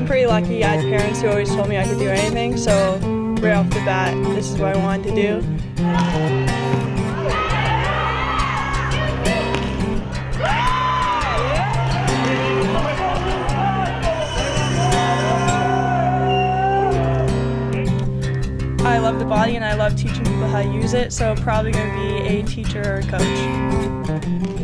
I'm pretty lucky. I had parents who always told me I could do anything, so right off the bat, this is what I wanted to do. I love the body and I love teaching people how to use it, so probably going to be a teacher or a coach.